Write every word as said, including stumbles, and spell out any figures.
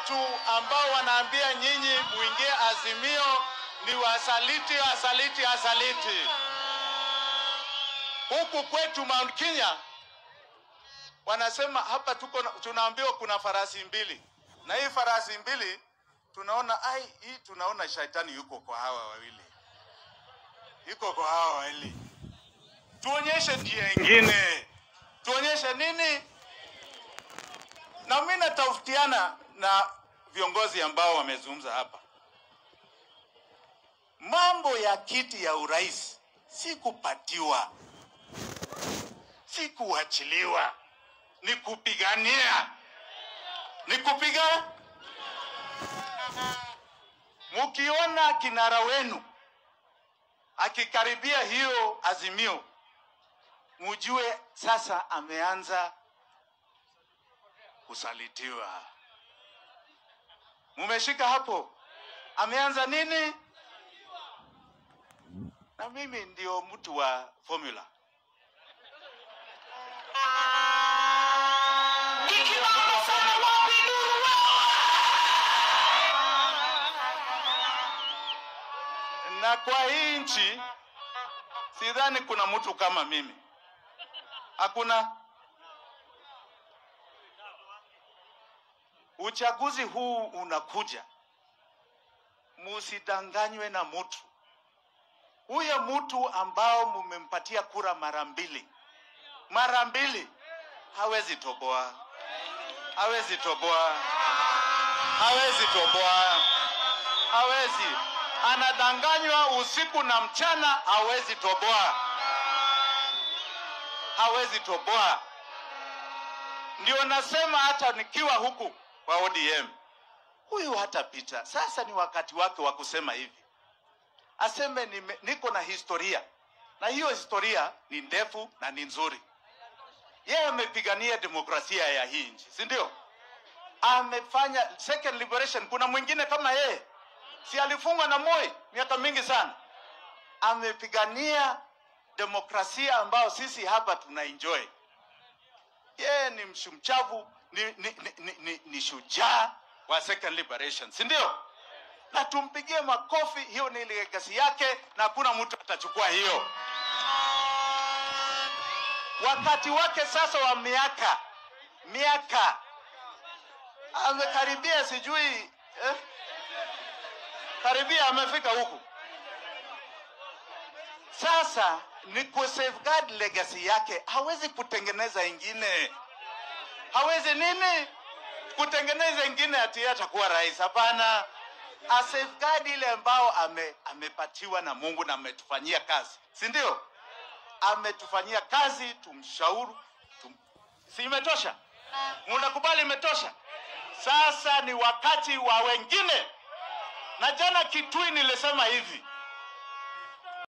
watu ambao wanaambia nyinyi muingie Azimio ni wasaliti, wasaliti, wasaliti. Huku kwetu Mount Kenya wanasema hapa tuko tunaambiwa kuna farasi mbili. Na hii farasi mbili tunaona ai hii tunaona shetani yuko kwa hawa wawili. Yuko kwa hawa wawili. Tuonyeshe njia nyingine. Tuonyeshe nini? Na mimi natafutiana na viongozi ambao wamezungumza hapa. Mambo ya kiti ya urais si kupatiwa, si kuachiliwa, ni kupigania. Ni kupiga. Mukiona kinara wenu akikaribia hiyo Azimio, mujue sasa ameanza kusalitiwa. Mumeshika hapo? Ameanza nini? Na mimi ndio mtu wa formula. Na kwa hii nchi sidhani kuna mtu kama mimi. Hakuna. Uchaguzi huu unakuja. Musidanganywe na mtu. Huyo mtu ambao mumempatia kura mara mbili. Mara mbili hawezi toboa. Hawezi toboa. Hawezi toboa. Hawezi. Anadanganywa usiku na mchana, hawezi toboa. Hawezi toboa. Ndio nasema hata nikiwa huku kwa O D M, huyu hatapita. Sasa ni wakati wake wa kusema hivi. Aseme nime, niko na historia. Na hiyo historia ni ndefu na ni nzuri. Yeye amepigania demokrasia ya hii nchi, si ndio? Amefanya second liberation. Kuna mwingine kama yeye? Si alifungwa na Moi miaka mingi sana. Amepigania demokrasia ambao sisi hapa tunaenjoy. Yeye ni mshumchavu, ni, ni, ni, ni, ni, ni shujaa wa second liberation, si ndio? Na tumpigie makofi, hiyo ni legacy yake na hakuna mtu atachukua hiyo. Wakati wake sasa wa miaka, miaka, amekaribia sijui, eh? Karibia amefika huku. Sasa ni ku safeguard legacy yake. Hawezi kutengeneza ingine. Hawezi nini? Kutengeneza ingine ati atakuwa rais. Hapana. A safeguard ile ambao ame, amepatiwa na Mungu na ametufanyia kazi. Si ndio? Ametufanyia kazi, tumshauri. Tum... Si imetosha? Mnakubali imetosha? Sasa ni wakati wa wengine. Na jana Kitui nilisema hivi.